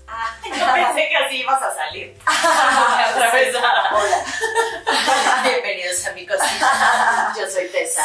Yo pensé que así ibas a salir. Atravesada. Hola. Bienvenidos a mi cocina. Yo soy Tessa.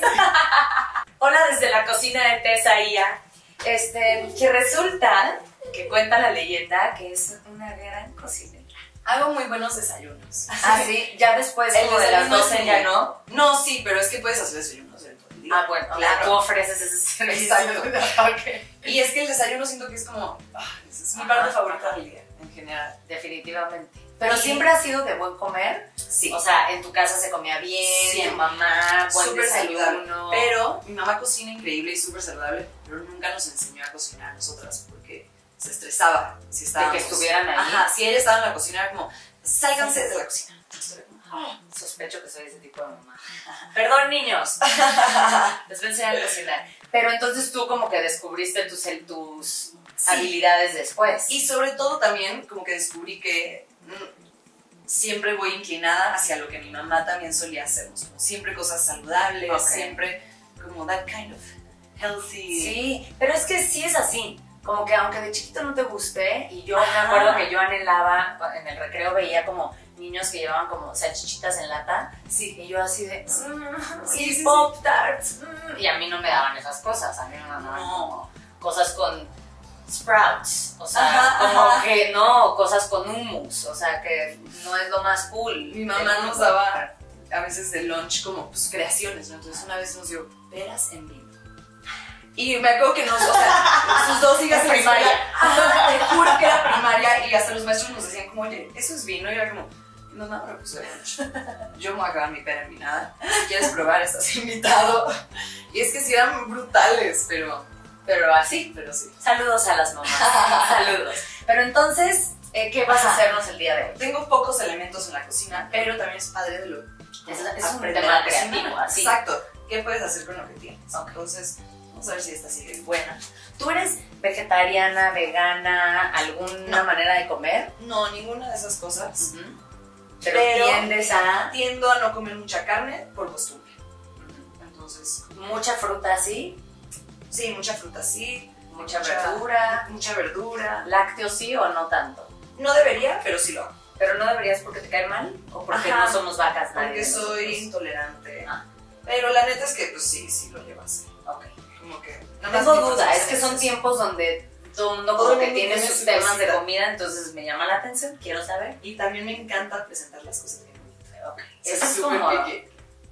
Hola desde la cocina de Tessa Ia. Que resulta que cuenta la leyenda que es una gran cocinera. Hago muy buenos desayunos. Ah, sí, ya después El como de las desayuno 12 sí. ya no. No, sí, pero es que puedes hacer desayunos en todo el día. Ah, bueno, claro. tú ofreces ese servicio. Exacto. Okay. Y es que el desayuno siento que es como... es mi parte favorita del día, en general. Definitivamente. Pero siempre ha sido de buen comer. Sí. O sea, en tu casa se comía bien, Sí. tu mamá, buen Súper saludable. desayuno. Pero mi mamá cocina increíble y súper saludable, pero nunca nos enseñó a cocinar a nosotras porque se estresaba si estábamos... De que estuvieran ahí. Ajá, si ella estaba en la cocina era como, sálganse de la cocina. Sospecho que soy ese tipo de mamá. Perdón, niños. Les voy a enseñar a cocinar. Pero entonces tú como que descubriste tus habilidades después. Y sobre todo también como que descubrí que siempre voy inclinada hacia lo que mi mamá también solía hacernos. Como siempre cosas saludables, Ok. siempre como that kind of healthy. Sí, pero es que sí es así. Como que aunque de chiquito no te guste, y yo me acuerdo que yo anhelaba, en el recreo veía como niños que llevaban como salchichitas en lata, Sí. y yo así de, Sí, sí, Pop Tarts, y a mí no me daban esas cosas, a mí me daban No. como cosas con sprouts, o sea, Ajá, como ajá. que no, cosas con hummus, o sea, que no es lo más cool. Mi mamá nos daba a veces de lunch como pues creaciones, ¿no? Entonces una vez nos dio peras en vino. Y me acuerdo que nos, o sea, sus dos hijas En primaria. Ajá, te juro que era primaria y hasta los maestros nos decían como, oye, eso es vino. Y era como, no, no, pero pues de lunch. Yo me voy a acabar mi pera en vinada. Si quieres probar, estás invitado. Y es que sí eran brutales, pero así. pero sí. Saludos a las mamás, saludos. Pero entonces, ¿qué vas a hacernos el día de hoy? Tengo pocos elementos en la cocina, pero también es padre de lo Es un aprender tema a cocinar. creativo, así. Exacto. ¿Qué puedes hacer con lo que tienes? Ok. Entonces, vamos a ver si esta sigue buena. ¿Tú eres vegetariana, vegana, alguna No. manera de comer? No, ninguna de esas cosas. Pero tiendes a Tiendo a no comer mucha carne por costumbre. Entonces, mucha fruta así, sí, mucha fruta sí. mucha verdura, Mucha verdura. lácteos sí o no tanto. No debería, pero sí lo hago. Pero no deberías porque te cae mal o porque Ajá. no somos vacas nadie Porque de soy nosotros? intolerante. Ah. Pero la neta es que, pues sí lo llevo a hacer. Ok. Como que... nada más Tengo mi duda, proceso es que son ese. tiempos donde todo el mundo Todo como el que mundo tiene tiene sus su temas de cosita. comida, entonces me llama la atención, quiero saber. Y también me encanta presentar las cosas bien bonitas. Ok. Soy Eso es súper como, picky.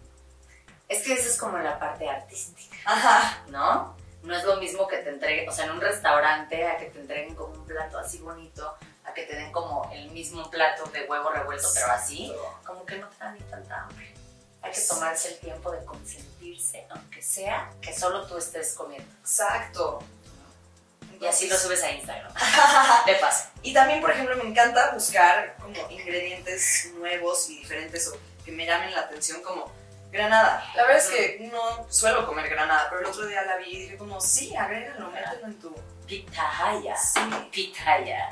es que eso es como la parte artística, Ajá. ¿no? No es lo mismo que te entreguen, o sea, en un restaurante, a que te entreguen como un plato así bonito, a que te den como el mismo plato de huevo revuelto, pero así, como que no te da ni tanta hambre. Hay que tomarse el tiempo de consentirse, aunque sea que solo tú estés comiendo. Exacto. Y así lo Entonces, subes a Instagram. De paso. Y también, por ejemplo, me encanta buscar como ingredientes nuevos y diferentes o que me llamen la atención, como granada. La verdad es que no suelo comer granada, pero el otro día la vi y dije como, sí, agrégalo, mételo en tu... Pitahaya. Sí. Pitahaya.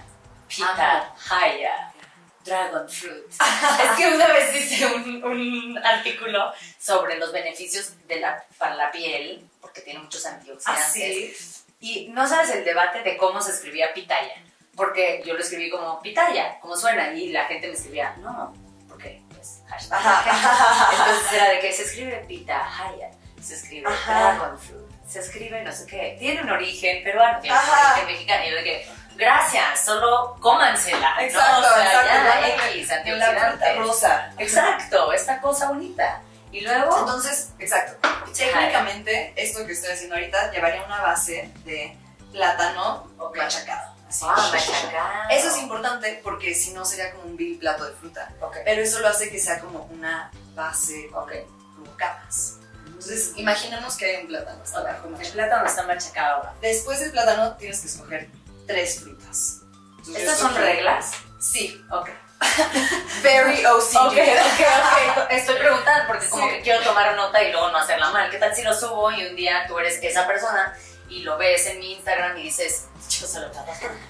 Pitahaya. Dragon fruit. Es que una vez hice un artículo sobre los beneficios para la piel, porque tiene muchos antioxidantes. Así. Y no sabes el debate de cómo se escribía pitaya. Porque yo lo escribí como pitaya, como suena, y la gente me escribía, no, porque pues hashtag. Entonces era de que se escribe pitahaya, se escribe dragon fruit, se escribe no sé qué, tiene un origen peruano, tiene un origen mexicano, y yo de que, gracias, solo cómansela. Exacto, ¿no? O sea, exacto. ya, X, En la fruta antioxidantes. rosa. Exacto, esta cosa bonita. Y luego, Entonces, exacto. Técnicamente, esto que estoy haciendo ahorita llevaría una base de plátano machacado. Así. machacado. Eso es importante porque si no sería como un vil plato de fruta. Ok. Pero eso lo hace que sea como una base, Ok. como capas. Entonces, imaginemos que hay un plátano hasta abajo. El plátano está machacado. Después del plátano tienes que escoger 3 frutas. Entonces, ¿Estas yo son escogí- reglas? Sí. Ok. Very OCD. Ok. Estoy preguntando porque como Sí. que quiero tomar nota y luego no hacerla mal. ¿Qué tal si lo subo y un día tú eres esa persona y lo ves en mi Instagram y dices, yo solo trato?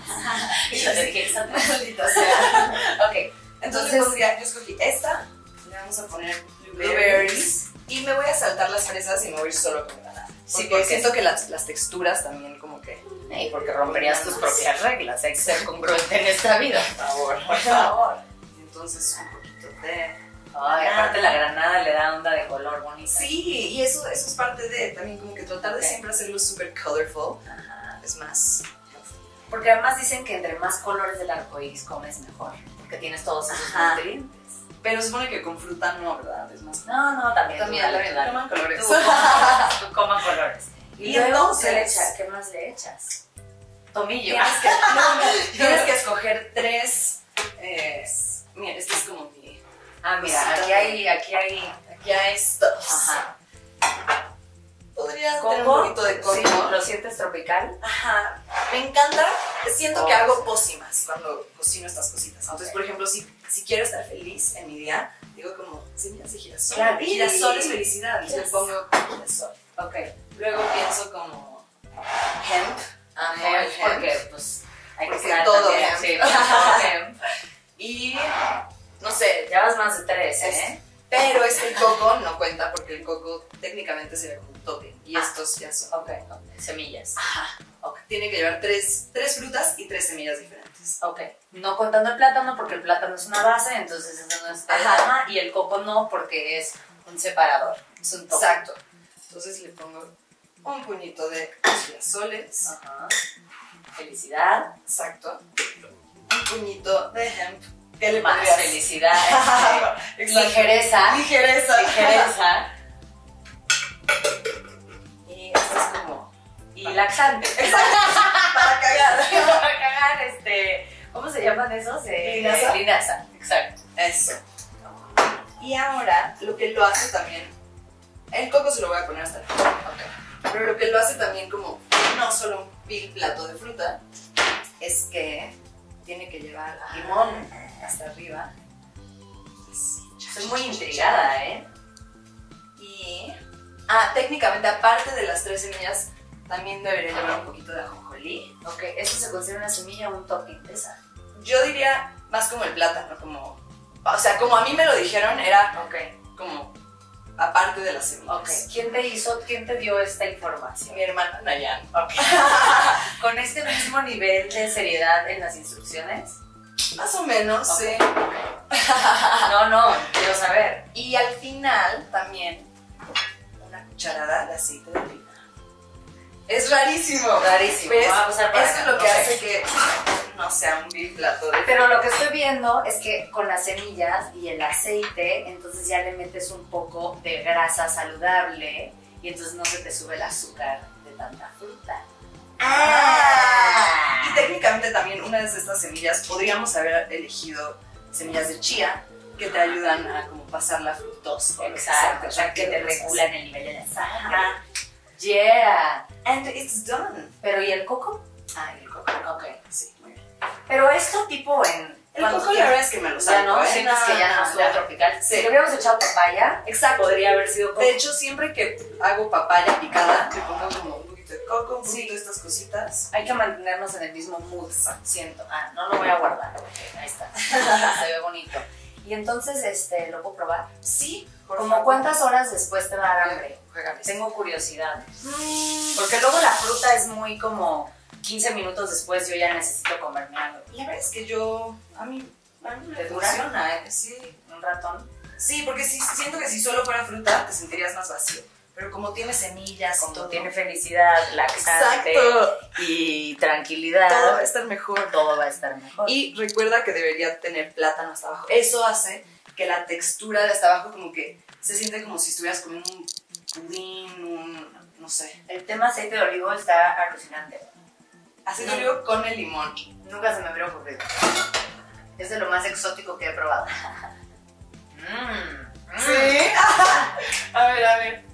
Y yo te dije, esa Maldita sea. Ok. Entonces, yo escogí esta. Le vamos a poner blueberries. Y me voy a saltar las fresas y me voy a ir solo con granada. Sí, Porque porque siento que las texturas también como que Y porque romperías tus propias reglas. Hay que ser congruente en esta vida. Por favor. Entonces, un poquito de... Ay, aparte la granada le da onda de color bonita. Sí, y eso es parte de también como que tratar de siempre hacerlo súper colorful. Ajá. Es más... Porque además dicen que entre más colores del arco iris comes mejor. Porque tienes todos esos nutrientes. Pero se supone que con fruta no, ¿verdad? Es más... No, también. Dale. Toman colores. Tú coma colores. Y luego, entonces, ¿qué más le echas? Tomillo. Tienes que escoger 3... mira, este es como mi... Mira, aquí hay estos. Ajá. Podría tener un poquito de coco. Sí, ¿lo sientes tropical? Ajá. Me encanta. Siento que hago pócimas cuando cocino estas cositas. Entonces, por ejemplo, si quiero estar feliz en mi día, digo como semillas de girasol. Claro. Girasol es felicidad. Entonces le pongo girasol. Ok. Luego pienso como hemp. Hemp, porque pues hay que estar todo también. hemp. Sí, todo hemp. Y no sé. Ya vas más de 3, ¿eh? Pero es que el coco no cuenta porque el coco técnicamente sería como un topping. Y estos ya son. Ok, semillas. Ajá. Okay. Tiene que llevar 3 frutas y 3 semillas diferentes. Ok. No contando el plátano porque el plátano es una base, entonces eso no es plátano. Y el coco no porque es un separador. Es un topping. Exacto. Entonces le pongo un puñito de girasoles. Ajá. Felicidad. Exacto. Un puñito de hemp. ¿Qué le más pondrías? Felicidad. Ligereza. Ligereza. Y esto es como... Y laxante. Para cagar. Para cagar, ¿cómo se llaman esos? Linaza. Linaza, exacto. Eso. Y ahora, lo que lo hace también... El coco se lo voy a poner hasta el final. Okay. Pero lo que lo hace también como no solo un vil plato de fruta, es que tiene que llevar limón hasta arriba. Estoy muy intrigada, ¿eh? Y... técnicamente, aparte de las 3 semillas, también debería llevar un poquito de ajonjolí. Ok, ¿eso se considera una semilla o un topping de esa? Yo diría más como el plátano, como... O sea, como a mí me lo dijeron, era como aparte de las semillas. Ok, ¿quién te dio esta información? Mi hermana Nayan. Ok. ¿Con este mismo nivel de seriedad en las instrucciones? Más o menos, sí. No, quiero saber. Y al final también una cucharada de aceite de oliva. Es rarísimo. Rarísimo. ¿Ves? Vamos a Eso es lo que hace que no sea un vil plato de... Pero lo que estoy viendo es que con las semillas y el aceite, entonces ya le metes un poco de grasa saludable y entonces no se te sube el azúcar de tanta fruta. Y técnicamente también una de estas semillas podríamos haber elegido semillas de chía que te ayudan a como pasar la fructosa. Exacto, o sea, que te regulan el nivel de azúcar. Yeah. And it's done. ¿Pero y el coco? Y el coco. Ok. Sí, muy bien. Pero esto tipo en... El coco la verdad es que me lo saco, ya no, sientes que ya no es tropical. Sí. Si le hubiéramos echado papaya, exacto, podría haber sido coco. De hecho, siempre que hago papaya picada, le pongo como un poquito de coco, un poquito de estas cositas. Hay que mantenernos en el mismo mood, siento. No lo voy a guardar. Okay, ahí está. Se ve bonito. Y entonces, ¿lo puedo probar? Sí. ¿Como cuántas horas después te va a dar hambre? Tengo curiosidad. Porque luego la fruta es muy como 15 minutos después yo ya necesito comerme algo. La verdad es que a mí me ¿Te dura? funciona, sí. ¿Un ratón? Sí, porque siento que si solo fuera fruta te sentirías más vacío. Pero como tiene semillas, como todo, tiene felicidad, laxante y tranquilidad, todo va a estar mejor. Todo va a estar mejor. Y recuerda que debería tener plátano hasta abajo. Eso hace que la textura de hasta abajo como que se siente como si estuvieras comiendo un pudín, no sé. El tema aceite de olivo está alucinante. Aceite de olivo con el limón. Nunca se me hubiera ocurrido. Es de lo más exótico que he probado. ¿Sí? A ver.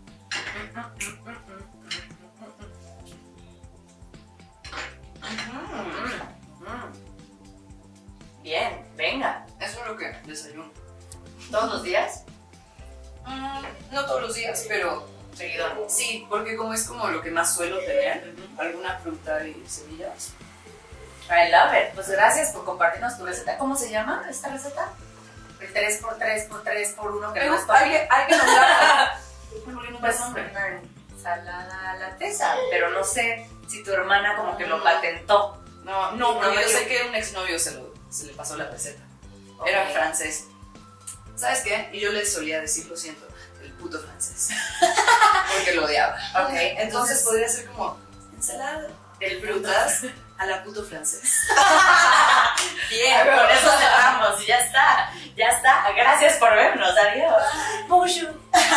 Bien, venga. Eso es lo que desayuno. ¿Todos los días? No todos los días, pero seguido. Sí, porque como es como lo que más suelo tener, alguna fruta y semillas. I love it. Pues gracias por compartirnos tu receta. ¿Cómo se llama esta receta? El 3x3x3x1 que nos hay que nombrar. Pues una ensalada latesa, pero no sé si tu hermana como que lo patentó. No, pero yo sé que un exnovio se le pasó la receta. Okay. Era francés. ¿Sabes qué? Y yo le solía decir, lo siento, el puto francés. Porque lo odiaba. Ok, Entonces podría ser como ensalada de frutas a la puto francés. Bien, con eso cerramos y ya está. Gracias por vernos, adiós. Bonjour.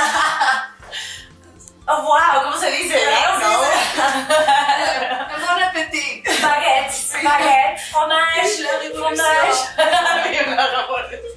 Oh, wow, ¿cómo se dice? ¿No? Bon appétit. Baguette, fromage.